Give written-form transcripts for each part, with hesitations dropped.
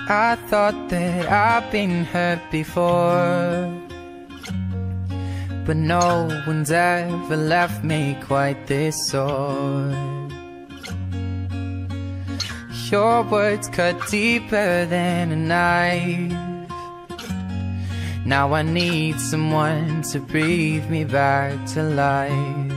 I thought that I've been hurt before, but no one's ever left me quite this sore. Your words cut deeper than a knife. Now I need someone to breathe me back to life.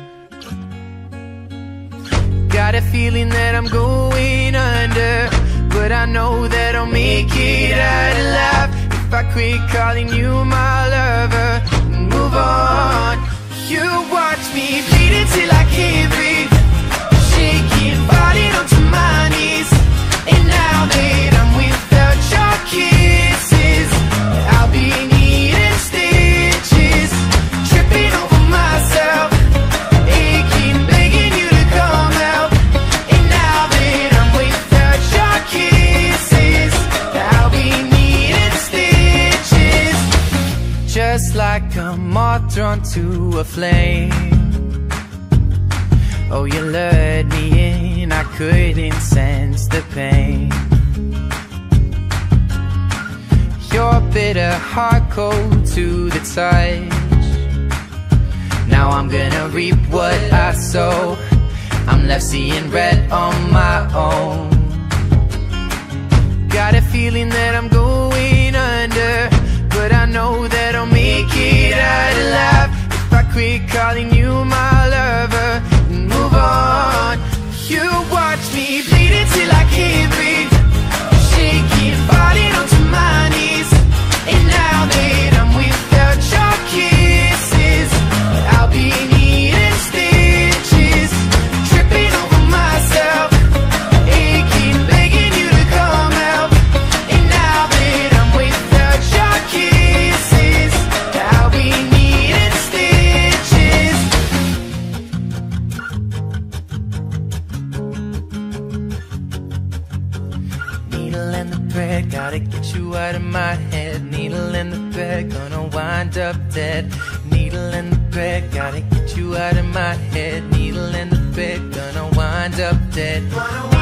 Got a feeling that I'm going under, but I know that I'll make it out alive if I quit calling you my lover and move on. You watch me bleed till I can't breathe, shaking, falling onto my knees. And now that I'm without your kisses, I'll be needing stitches, tripping over myself, aching, begging you to come help. And now that I'm without your kisses, I'll be needing stitches, just like a moth drawn to a flame. Oh, you lured me in, I couldn't sense the pain. Your bitter heart cold to the touch. Now I'm gonna reap what I sow. I'm left seeing red on my own. Got a feeling that I'm going under, but I know that I'll make it out alive if I quit calling you my lover and move on. You watch me bleed till I can't breathe, shaking, falling onto my knees. And now that I'm without your kisses, I'll be needing stitches, tripping over myself, aching, begging you to come help. And now that I'm without your kisses, I'll be needing stitches. Needle in the thread, gotta get you out of my head. Needle in the thread, gonna wind up dead. Needle in the thread, gotta get you out of my head. Needle in the thread, gonna wind up dead.